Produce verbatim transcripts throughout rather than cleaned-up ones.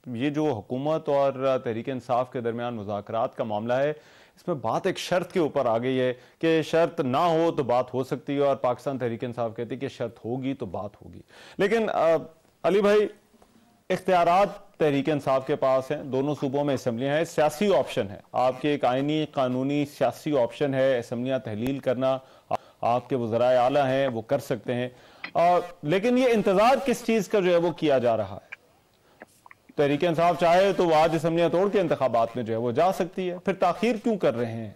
ये जो हुकूमत और तहरीक इंसाफ के दरमियान मुज़ाकरात का मामला है, इसमें बात एक शर्त के ऊपर आ गई है कि शर्त ना हो तो बात हो सकती है, और पाकिस्तान तहरीक इंसाफ कहती है कि शर्त होगी तो बात होगी। लेकिन आ, अली भाई, इख्तियारात तहरीक इंसाफ के पास हैं, दोनों सूबों में असम्बलियाँ हैं, सियासी ऑप्शन है, आपके एक आइनी कानूनी सियासी ऑप्शन है असम्बलियाँ तहलील करना, आपके वज़राए आला हैं वो कर सकते हैं। और लेकिन ये इंतजार किस चीज का जो है वो किया जा रहा है? तहरीक इंसाफ चाहे तो वो आज असम्बलियां तोड़ के इंतखाबात में जो है वो जा सकती है, फिर ताखीर क्यों कर रहे हैं?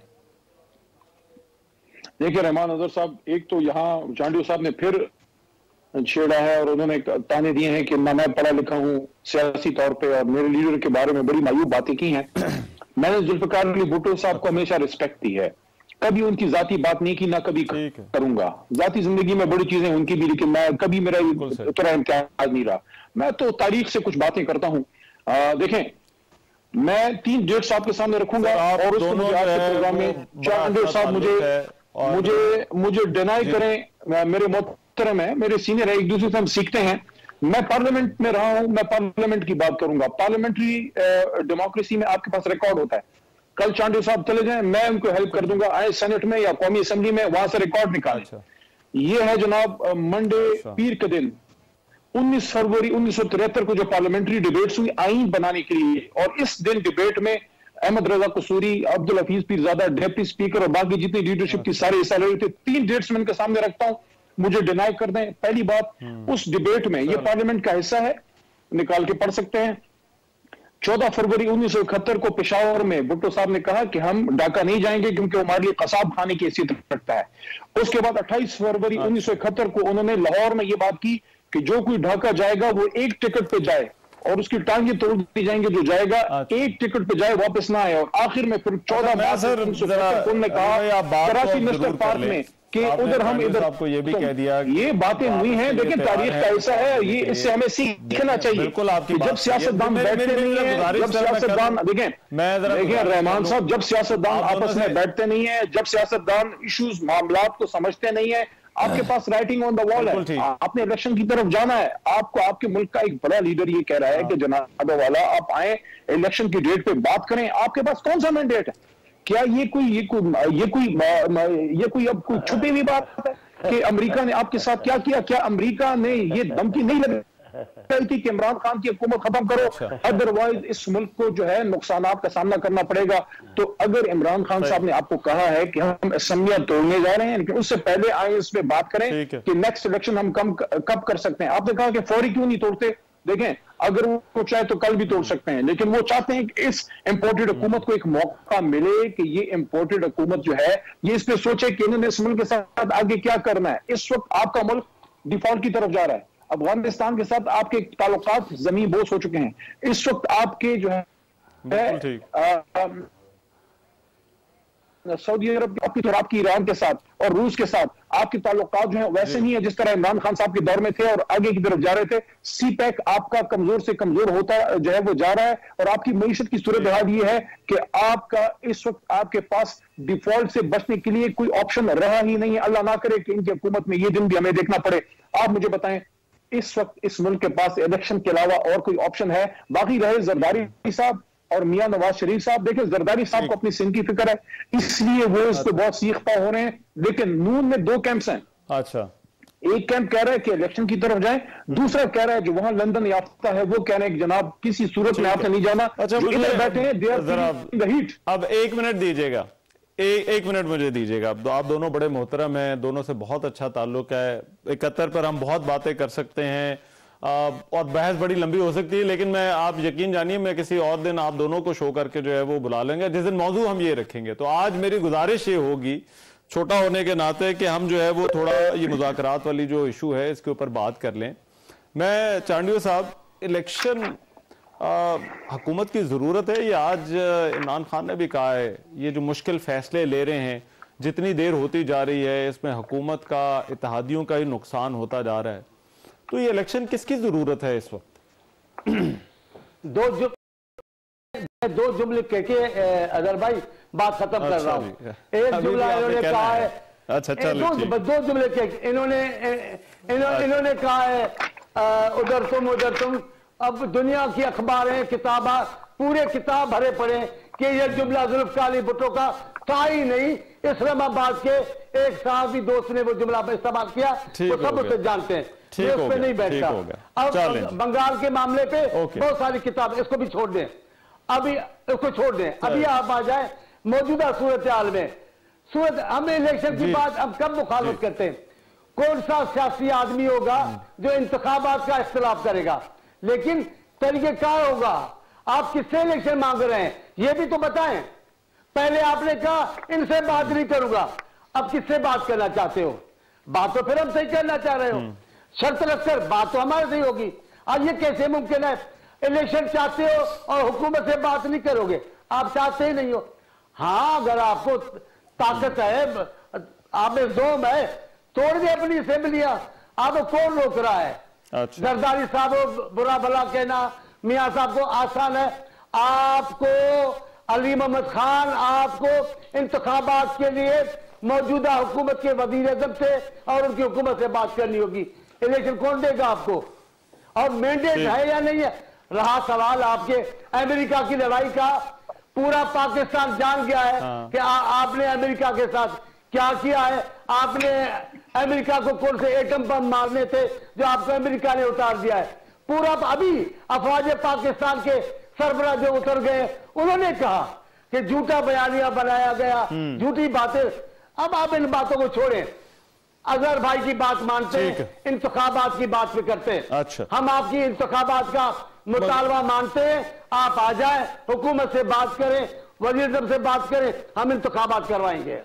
देखिए रहमान अजहर साहब, एक तो यहाँ चांडियो साहब ने फिर छेड़ा है और उन्होंने ताने दिए हैं कि ना मैं पढ़ा लिखा हूँ सियासी तौर पे और मेरे लीडर के बारे में बड़ी मायूब बातें की हैं। मैंने जुल्फिकार अली भुट्टो साहब को हमेशा रिस्पेक्ट दी है, कभी उनकी जाती बात नहीं की, ना कभी करूंगा। जाती जिंदगी में बड़ी चीजें उनकी भी, लेकिन मैं कभी मेरा उतना इम्तियाज नहीं रहा। मैं तो तारीख से कुछ बातें करता हूं। देखें, मैं तीन डेट्स आपके सामने रखूंगा और उस प्रोग्राम में चांडियो साहब मुझे मुझे मुझे डिनाई करें, मेरे मोहतरम है, मेरे सीनियर है, एक दूसरे से हम सीखते हैं। मैं पार्लियामेंट में रहा हूं, मैं पार्लियामेंट की बात करूंगा। पार्लियामेंट्री डेमोक्रेसी में आपके पास रिकॉर्ड होता है। कल चांडियो साहब चले जाएं, मैं उनको हेल्प कर दूंगा, आए सेनेट में या कौमी असेंबली में, वहां से रिकॉर्ड निकालें। अच्छा। ये है जनाब मंडे अच्छा। पीर के दिन उन्नीस फरवरी उन्नीस सौ तिहत्तर को जो पार्लियामेंट्री डिबेट्स हुई आईन बनाने के लिए, और इस दिन डिबेट में अहमद रजा कसूरी, अब्दुल हफीज पीरजादा, डिप्टी स्पीकर और बाकी जितनी लीडरशिप की सारे हिस्सा ले रहे थे। तीन डेट्स में इनके सामने रखता हूं, मुझे डिनाई कर दें। पहली बात, उस डिबेट में, ये पार्लियामेंट का हिस्सा है, निकाल के पढ़ सकते हैं। चौदह फरवरी उन्नीस सौ इकहत्तर को पेशावर में भुट्टो साहब ने कहा कि हम ढाका नहीं जाएंगे क्योंकि वो हमारे लिए कसाब खाने की हैसियत रखता है। उसके बाद अट्ठाईस फरवरी उन्नीस सौ इकहत्तर को उन्होंने लाहौर में ये बात की कि जो कोई ढाका जाएगा वो एक टिकट पे जाए और उसकी टांगे तोड़ दी जाएंगे, जो जाएगा एक टिकट पे जाए वापस ना आए। और आखिर में फिर चौदह उन्होंने कहा कराची नेशनल पार्क में कि उधर हम इधर, आपको ये भी कह दिया, ये बातें हुई हैं। लेकिन तारीख का ऐसा है, ये इससे हमें सीखना चाहिए। बिल्कुल आपकी जब सियासतदान बैठते नहीं है, जब सियासतदान देखें देखिए रहमान साहब, जब सियासतदान आपस में बैठते नहीं है, जब सियासतदान इश्यूज मामलात को समझते नहीं है, आपके पास राइटिंग ऑन द वॉल है, आपने इलेक्शन की तरफ जाना है। आपको आपके मुल्क का एक बड़ा लीडर ये कह रहा है कि जनाब वाला आप आए इलेक्शन की डेट पे बात करें, आपके पास कौन सा मैंडेट है? क्या ये कोई ये कोई ये कोई ये कोई अब कोई छुपी हुई बात है कि अमेरिका ने आपके साथ क्या किया? क्या अमेरिका ने ये धमकी नहीं लगाई थी कि इमरान खान की हुकूमत खत्म करो, अदरवाइज इस मुल्क को जो है नुकसानात का सामना करना पड़ेगा? तो अगर इमरान खान साहब ने आपको कहा है कि हम असेंबलियां तोड़ने जा रहे हैं, लेकिन उससे पहले आए इस पे बात करें कि नेक्स्ट इलेक्शन हम कम कब कर सकते हैं। आपने कहा कि फौरी क्यों नहीं तोड़ते? देखें, अगर वो चाहे तो कल भी तोड़ सकते हैं, लेकिन वो चाहते हैं कि इस इंपोर्टेड हुकूमत को एक मौका मिले कि ये इंपोर्टेड हुकूमत जो है ये इस पे सोचे कि इन्होंने इस मुल्क के साथ आगे क्या करना है। इस वक्त आपका मुल्क डिफॉल्ट की तरफ जा रहा है। अफगानिस्तान के साथ आपके ताल्लुकात जमीन बोझ हो चुके हैं। इस वक्त आपके जो है सऊदी अरब आपकी और आपकी ईरान के साथ और रूस के साथ आपके ताल्लुकात जो है वैसे नहीं है जिस तरह इमरान खान साहब के दौर में थे और आगे की तरफ जा रहे थे। सी पैक आपका कमजोर से कमजोर होता जो है वो जा रहा है, और आपकी मईशत की सूरत हाल ये है कि आपका इस वक्त आपके पास डिफॉल्ट से बचने के लिए कोई ऑप्शन रहा ही नहीं है। अल्लाह ना करे कि इनकी हुकूमत में ये दिन भी हमें देखना पड़े। आप मुझे बताएं, इस वक्त इस मुल्क के पास इलेक्शन के अलावा और कोई ऑप्शन है? बाकी रहे जरदारी साहब और मियां नवाज शरीफ साहब, देखिए जरदारी साहब को अपनी सिंध की फिक्र है, इसलिए वो इस पे बहुत सीखता हो रहे हैं। लेकिन नून में दो कैंप्स हैं। अच्छा, एक कैंप कह रहा है कि इलेक्शन की तरफ जाएं, दूसरा कह रहा है जो वहां लंदन याफ्ता है वो कह रहे हैं कि जनाब किसी सूरत में आपने नहीं जाना। अच्छा, इधर बैठे हैं दे आर हीट। अब एक मिनट दीजिएगा, एक एक मिनट मुझे दीजिएगा। अब आप दोनों बड़े मोहतरम हैं, दोनों से बहुत अच्छा ताल्लुक है। इकहत्तर पर हम बहुत बातें कर सकते हैं और बहस बड़ी लंबी हो सकती है, लेकिन मैं आप यकीन जानिए मैं किसी और दिन आप दोनों को शो करके जो है वो बुला लेंगे, जिस दिन मौजू हम ये रखेंगे। तो आज मेरी गुजारिश ये होगी, छोटा होने के नाते, कि हम जो है वो थोड़ा ये मुज़ाकरात वाली जो इशू है इसके ऊपर बात कर लें। मैं चांडियो साहब, इलेक्शन हुकूमत की ज़रूरत है? ये आज इमरान खान ने भी कहा है, ये जो मुश्किल फैसले ले रहे हैं, जितनी देर होती जा रही है इसमें हुकूमत का, इत्तेहादियों का ही नुकसान होता जा रहा है। तो ये इलेक्शन किसकी जरूरत है इस वक्त? दो जुम दो जुमले कह के अगर भाई बात खत्म कर रहा हूँ। एक जुमला इन्होंने कहा है, अच्छा दो दो जुमले कह इन्होंने इन्होंने कहा है उधर तुम उधर तुम अब दुनिया की अखबारें किताबा पूरे किताब भरे पड़े कि ये जुमला जुल्फकार अली भुट्टो का था ही नहीं। इस्लामाबाद के एक साहबी दोस्त ने वो जुमला इस्तेमाल किया, वो सब उसे जानते हैं, ये उस पर नहीं बैठता। अब बंगाल के मामले पे बहुत सारी किताब, इसको भी छोड़ दें, अभी इसको छोड़ दें। अभी आप आ जाए मौजूदा सूरत हाल में, सूरत हम इलेक्शन की बात हम कब मुखालफत करते हैं? कौन सा सियासी आदमी होगा जो इंतखाबात का इख्तिलाफ करेगा, लेकिन तरीकेकार होगा। आप किससे इलेक्शन मांग रहे हैं ये भी तो बताएं। पहले आपने कहा इनसे बात नहीं करूंगा, अब किससे बात करना चाहते हो? बात तो फिर हम सही करना चाह रहे हो, शर्त रखकर बात तो हमारे सही होगी। अब ये कैसे मुमकिन है? इलेक्शन चाहते हो और हुकूमत से बात नहीं करोगे, आप चाहते ही नहीं हो। हाँ, अगर आपको ताकत है, आप में जोम है, तोड़ दे अपनी असेंबलियां। आपको कौन रोक रहा है? अच्छा। जरदारी साहब बुरा भला कहना मियां साहब को आसान है, आपको अली मोहम्मद खान आपको इंतखाबात के लिए मौजूदा हुकूमत के वजीर आज़म से और उनकी हुकूमत से बात करनी होगी। इलेक्शन कौन देगा आपको? और मैंडेट है या नहीं है? रहा सवाल आपके अमेरिका की लड़ाई का, पूरा पाकिस्तान जान गया है हाँ। कि आ, आपने अमेरिका के साथ क्या किया है। आपने अमेरिका को कौन से एटम बम मारने थे जो आपको अमेरिका ने उतार दिया है। पूरा अभी अफवाज पाकिस्तान के सरबराह जो उतर गए, उन्होंने कहा कि झूठा बयानिया बनाया गया, झूठी बातें। अब आप इन बातों को छोड़ें, अजहर भाई की बात मानते हैं, इंतखाबात की बात भी करते हैं। अच्छा। हम आपकी इंतखाबात का मुतालबा मानते हैं, आप आ जाए, हुकूमत से बात करें, वजीर आज़म से बात करें, हम इंतखाबात करवाएंगे।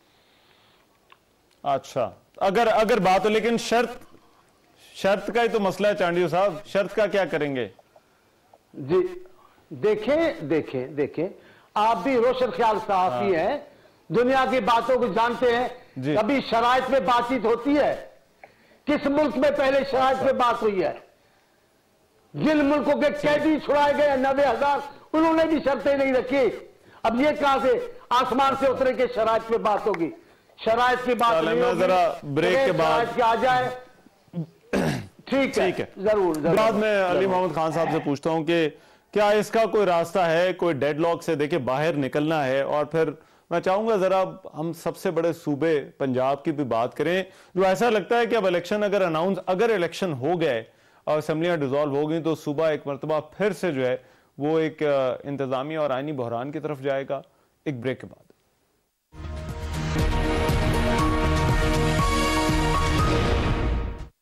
अच्छा, अगर अगर बात हो, लेकिन शर्त शर्त का ही तो मसला है चांडियो साहब, शर्त का क्या करेंगे? जी देखें देखें देखें, आप भी रोशन ख्याल सहाफी हाँ। हैं, दुनिया की बातों को जानते हैं। कभी शराइत में बातचीत होती है? किस मुल्क में पहले शराइत में बात हुई है? जिन मुल्कों के कैदी छुड़ाए गए नब्बे हजार, उन्होंने भी शर्तें नहीं रखी। अब ये कहां से आसमान से उतरे के शराइत में बात होगी? शराइत की बात नहीं होगी। जरा ब्रेक के बाद आ जाए, ठीक है, है जरूर, जरूर बाद में अली मोहम्मद खान साहब से पूछता हूं कि क्या इसका कोई रास्ता है, कोई डेडलॉक से देखिए बाहर निकलना है? और फिर मैं चाहूंगा जरा हम सबसे बड़े सूबे पंजाब की भी बात करें, जो ऐसा लगता है कि अब इलेक्शन अगर अनाउंस अगर इलेक्शन हो गए और असेंबलियां डिसॉल्व हो गई तो सूबा एक मरतबा फिर से जो है वो एक इंतजामी और आईनी बहरान की तरफ जाएगा। एक ब्रेक के बाद